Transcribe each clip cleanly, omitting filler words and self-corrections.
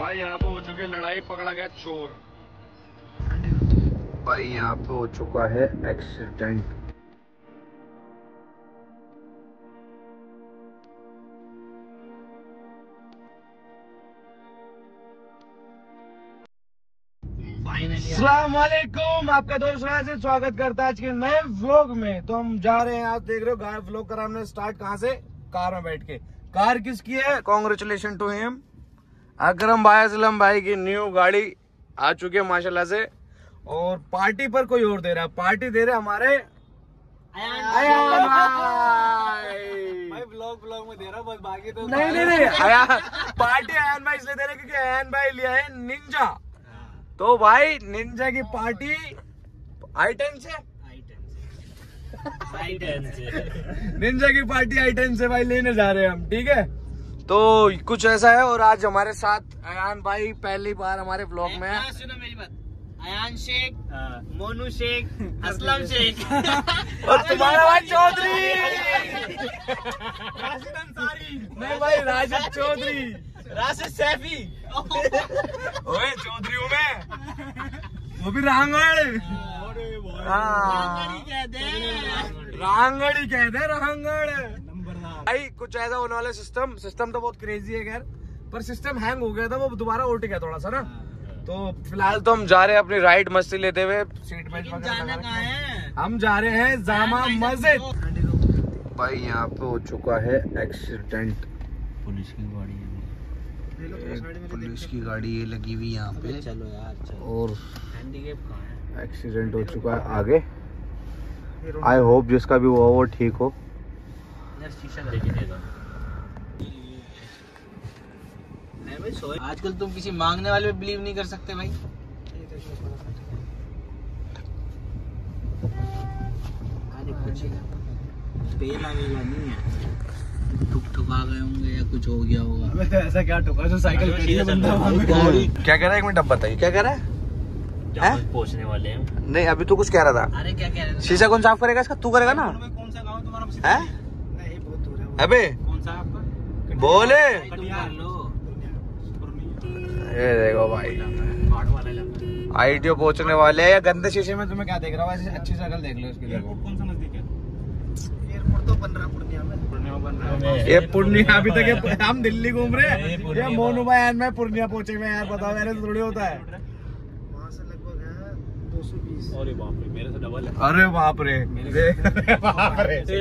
भाई यहाँ पे हो चुकी लड़ाई, पकड़ा गया चोर। भाई यहाँ पे हो चुका है एक्सीडेंट। अस्सलामुअलैकुम, आपका दोस्त राज से स्वागत करता है आज के नए व्लॉग में। तो हम जा रहे हैं, आप देख रहे हो गाय व्लॉग करा हमने स्टार्ट कहाँ से, कार में बैठ के। कार किसकी है? कांग्रेचुलेशन टू हिम, अकरम भाई असलम भाई की न्यू गाड़ी आ चुकी है माशाल्लाह से। और पार्टी पर कोई और दे रहा है, पार्टी दे रहे हमारे अयान भाई। ब्लॉग में दे रहा हूँ बस, बाकी तो नहीं पार्टी अयान भाई इसलिए दे रहे क्योंकि अयान भाई लिया है निंजा। तो भाई निंजा की पार्टी i10 से निंजा की पार्टी i10 से भाई लेने जा रहे हैं हम, ठीक है। तो कुछ ऐसा है। और आज हमारे साथ अयान भाई पहली बार हमारे व्लॉग में है। सुनो मेरी बात, अयान शेख, मोनू शेख, असलम शेख और तुम्हारा भाई चौधरी राशिद अंसारी, नहीं भाई राशिद चौधरी, राशिद सैफी, ओए चौधरी हूँ मैं, वो भी रांगड़। रांगड़ कहते हैं, रांगड़ भाई। कुछ ऐसा होने वाला सिस्टम तो बहुत क्रेजी है खैर, पर सिस्टम हैंग हो गया था, वो दोबारा उठ गया थोड़ा सा ना। तो फिलहाल तो हम जा रहे हैं अपनी राइड मस्ती लेते हुए, सीट बेल्ट जाना कहाँ है? हम जा रहे हैं जामा मस्जिद। भाई यहाँ पे हो चुका है एक्सीडेंट, पुलिस की गाड़ी है, पुलिस की गाड़ी ये लगी हुई यहाँ पे। चलो यार चलो। और हैंडीकैप कहाँ है? एक्सीडेंट हो चुका है आगे। आई होप जिसका भी हुआ वो ठीक हो। यार शीशा लेके देगा। नहीं भाई, आजकल तुम किसी मांगने वाले पे बिलीव नहीं कर सकते भाई। अरे कुछ पेला वेला नहीं है, ठुका गए होंगे या कुछ हो गया होगा। ऐसा क्या ठुका जो साइकिल खड़ी है बंदा? क्या कह रहा है, एक मिनट अब बताइए क्या कह रहा है? पहुंचने वाले हैं। नहीं अभी तो कुछ कह रहा था। अरे क्या कह रहे थे? शीशा कौन साफ करेगा इसका? तू करेगा ना? कौन सा गाँव तुम्हारा? है नहीं बहुत दूर है। अबे कौन सा आपका? बोले। लो ये देखो भाई ITO पहुंचने वाले हैं। या गंदे शीशे में तुम्हें क्या देख रहा है? अच्छी शक्ल देख लो इसकी। देखो कौन सा नजदीक है? एयरपोर्ट तो बन रहा पूर्णिया में। ये पूर्णिया अभी तक हम दिल्ली घूम रहे हैं, ये मोनू भाई में पूर्णिया पहुंचे हुए हैं यार। बताओ मेरे तो थोड़ी होता है। वहाँ से लगभग है 220। अरे बाप रे, मेरे से डबल है। अरे बाप रे, बाप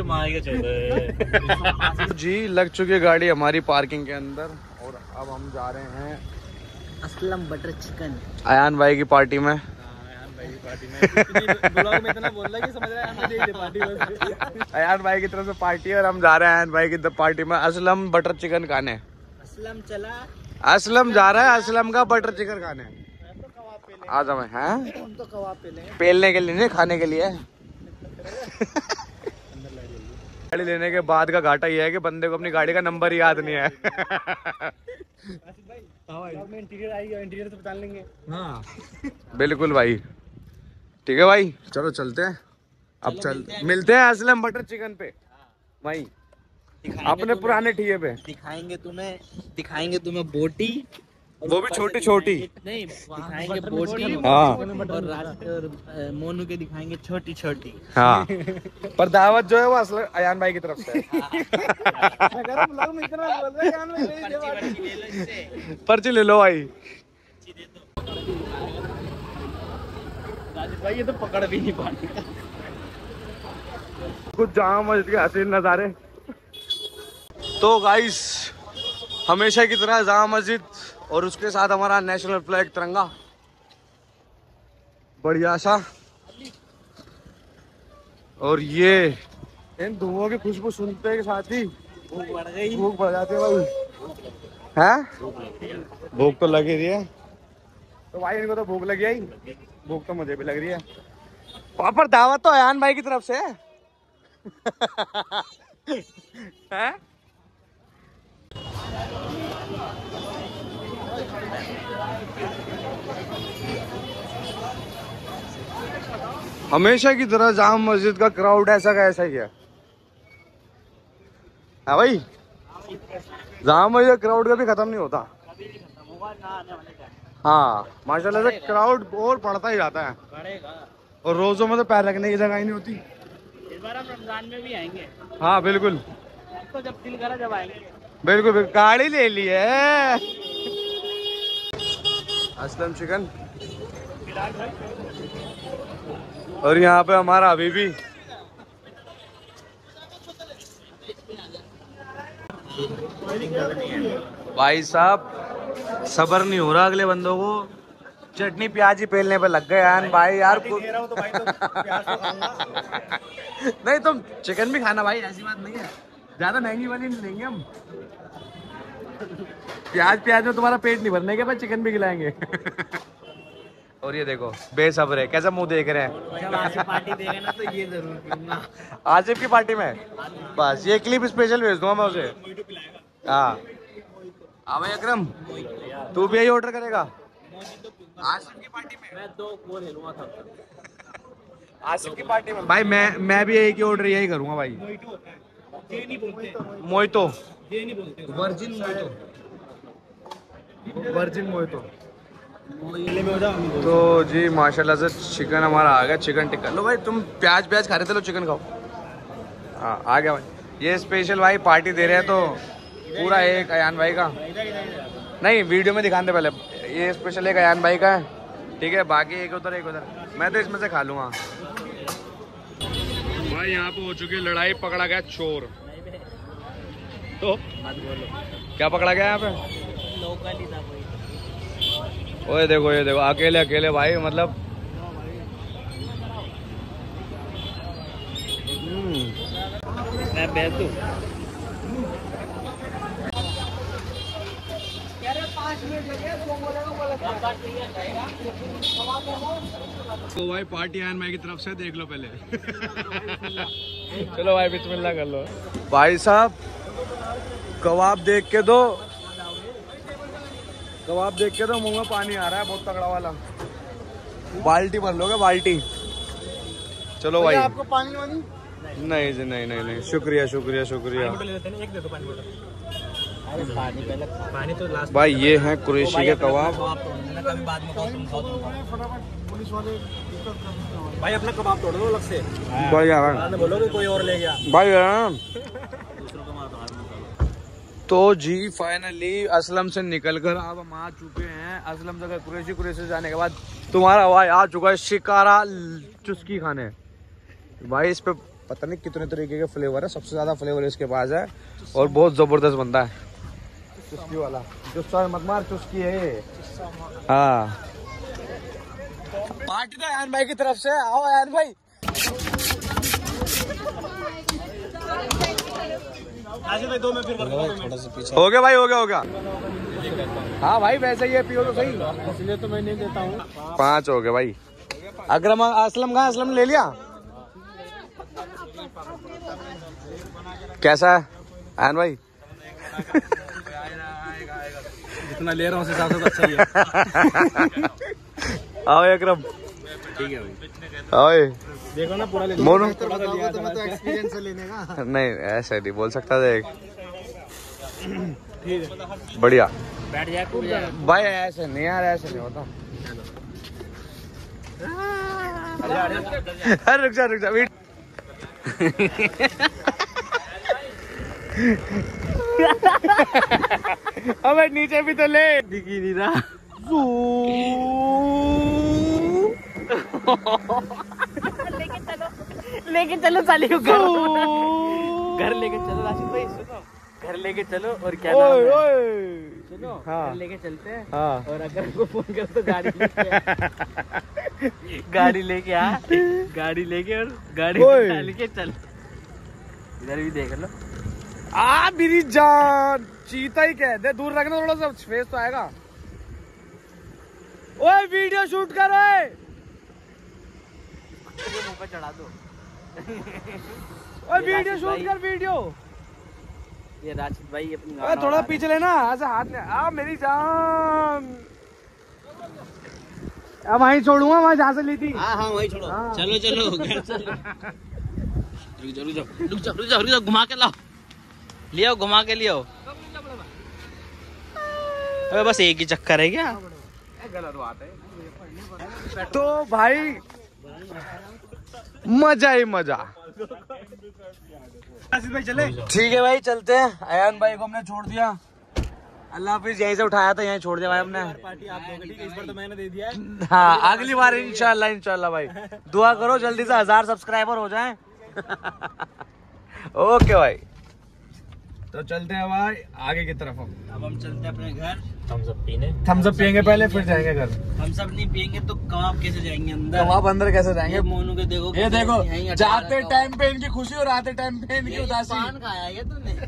रे। जी लग चुकी है गाड़ी हमारी पार्किंग के अंदर, और अब हम जा रहे हैं असलम बटर चिकन अयान भाई की पार्टी में। ब्लॉग में इतना बोल रहा कि समझ रहा है पार्टी बस। अयान भाई की तरफ से पार्टी है और हम जा रहे हैं अयान भाई की पार्टी में असलम बटर चिकन खाने। असलम चला, असलम जा रहा है असलम का बटर चिकन खाने। आज हमें हैं हम तो कबाब पे लेंगे, पेलने के लिए नहीं, खाने के लिए। गाड़ी लेने के बाद का घाटा यह है कि बंदे को अपनी गाड़ी का नंबर ही याद नहीं है। इंटीरियर आएगा, इंटीरियर से बता लेंगे। हाँ बिल्कुल भाई, ठीक है भाई चलो चलते हैं। अब चल मिलते हैं असलम बटर चिकन पे भाई, अपने पुराने ठिये पे। दिखाएंगे तुम्हें बोटी, वो भी छोटी छोटी। नहीं दिखाएंगे बोटी। हाँ और मोनू के दिखाएंगे छोटी छोटी। हाँ पर दावत जो है वो असलम अयान भाई की तरफ से है। पर्ची ले लो भाई। भाई ये तो पकड़ भी नहीं पानी। कुछ जामा मस्जिद के हसीन नज़ारे। तो गाइस हमेशा की तरह जामा मस्जिद और उसके साथ हमारा नेशनल फ्लैग तिरंगा बढ़िया सा। और ये इन धुओं की खुशबू सुनते के साथ ही भूख बढ़ जाती है भाई। हैं भूख तो लगी रही है, तो भाई इनको तो भूख लगी है, भूख तो मुझे भी लग रही है। पापड़ दावत तो अयान भाई की तरफ से है। हैं? हमेशा की तरह जामा मस्जिद का क्राउड ऐसा का ऐसा ही है भाई। जामा मस्जिद क्राउड कभी खत्म नहीं होता। हाँ माशाल्लाह से क्राउड और बढ़ता ही जाता है और रोजों में तो पैर रखने की जगह ही नहीं होती। इस बार हम रमजान में भी आएंगे। हाँ बिल्कुल तो जब दिल करा जब आएंगे। बिल्कुल बिल्कुल। गाड़ी ले ली है असलम चिकन और यहाँ पे हमारा अभी भी भाई साहब सबर नहीं हो रहा अगले बंदों को चटनी प्याज ही पेलने पे लग गए यार भाई यार नहीं तुम चिकन भी खाना भाई ऐसी बात नहीं है ज्यादा महंगी वाली नहीं लेंगे हम प्याज में तुम्हारा पेट नहीं भरने के बाद चिकन भी खिलाएंगे और ये देखो बेसब्र है कैसा मुंह देख रहे हैं जब आसिफ पार्टी देगा ना तो ये जरूर पीऊंगा। आसिफ की पार्टी में बस ये क्लिप स्पेशल भेज दूंगा मैं उसे। हाँ भाई अकरम तू भी यही ऑर्डर करेगा आसिफ की पार्टी में? मैं 2 को ले लूंगा था आसिफ की पार्टी में भाई मैं भी यही ऑर्डर यही करूंगा भाई। Mojito virgin mojito. तो जी माशाल्लाह से चिकन हमारा आ गया चिकन टिक्का। लो भाई तुम प्याज खा रहे थे लो चिकन खाओ। हाँ आ गया भाई ये स्पेशल भाई पार्टी दे रहे हैं तो पूरा एक अयान भाई का नहीं वीडियो में दिखाते पहले ये स्पेशल एक अयान भाई का है ठीक है बाकी एक उधर मैं तो इसमें से खा लूंगा। भाई यहाँ पे हो चुकी लड़ाई पकड़ा गया चोर। तो क्या पकड़ा गया यहाँ पे? लोकल ही था कोई। ओए देखो ये देखो अकेले भाई मतलब मैं बैठू तो भाई पार्टी आयन भाई की तरफ से देख लो पहले चलो भाई बिस्मिल्लाह कर लो। भाई साहब कबाब देख के दो मुंह में पानी आ रहा है बहुत तगड़ा वाला। बाल्टी भर लोगे बाल्टी। चलो भाई आपको पानी वानी नहीं जी नहीं शुक्रिया पानी तो लास्ट भाई ये हैं कुरैशी के कबाब। भाई अपना कबाब तोड़ दो अलग से भाई यार बोलोगे कोई और ले गया भाई यार। तो जी फाइनली असलम से निकलकर अब हम आ चुके हैं असलम से कुरैशी जाने के बाद तुम्हारा भाई आ चुका है शिकारा चुस्की खाने। भाई इस पे पता नहीं कितने तरीके के फ्लेवर है सबसे ज्यादा फ्लेवर इसके पास है और बहुत जबरदस्त बनता है चुस्की वाला जो मत मार चुस्की है। हाँ पार्टी तो यान भाई की तरफ से आओ यान भाई। हो गया भाई हो गया। हाँ भाई वैसे ही पियो तो सही इसलिए तो मैं नहीं देता हूँ। 5 हो गए भाई। अकरम असलम कहाँ असलम ले लिया कैसा है आयन भाई? जितना ले रहा हूँ उस हिसाब से तो अच्छा ही है। आओ अकरम ठीक है भाई आओ देखो ना पूरा ले मोनू तो एक्सपीरियंस है लेने का। नहीं ऐसे नहीं बोल सकता देख ठीक है बढ़िया बैठ जाए कूद जाए भाई ऐसे नहीं यार ऐसे नहीं होता। अरे रुक जा वेट अबे नीचे भी तो ले दिखी नहीं रहा। लेके चलो साली को घर लेके चलो राशिद भाई सुनो घर लेके चलो और क्या नाम है सुनो घर लेके चलते हैं। हाँ और अगर को फोन कर तो गाड़ी लेके आ गाड़ी लेके और गाड़ी लेके चल इधर भी देख लो। मेरी जान चीता ही कह दे दूर रखना थोड़ा सा फेस तो आएगा। ओए वीडियो शूट कर ओए मुंह पे चढ़ा दो। ओए वीडियो शूट कर वीडियो। ये राशिद भाई अपनी ओए थोड़ा पीछे लेना ऐसे हाथ ले आ मेरी जान। अब वहीं छोड़ूंगा वहाँ जहाँ से ली थी। हाँ वहीं छोड़ो। चलो चलो रुक जाओ घुमा के लाओ लियो घुमा के लियो। अबे बस एक ही चक्कर है क्या? गलत बात है। तो भाई मजा ही मजा। चले ठीक है भाई, चलते हैं। अयान भाई को हमने छोड़ दिया, अल्लाह हाफिज। यहीं से उठाया था, यहीं छोड़ दिया भाई हमने। पार्टी आप दोगे, ठीक है? इस बार तो मैंने दे दिया है। हाँ, अगली बार इंशाल्लाह भाई। दुआ करो जल्दी से 1000 सब्सक्राइबर हो जाएं। ओके भाई, तो चलते हैं भाई आगे की तरफ। अब हम चलते हैं अपने घर थम्स अप पीने। थम्स अप पियेंगे पहले, फिर जाएंगे घर। थम्स अप नहीं पियेंगे तो कबाब कैसे जाएंगे अंदर? कबाब अंदर कैसे जाएंगे? मोनू के देखो, ये देखो, जाते टाइम पे इनकी खुशी और आते टाइम पे इनकी उदासी। पान खाया है तूने?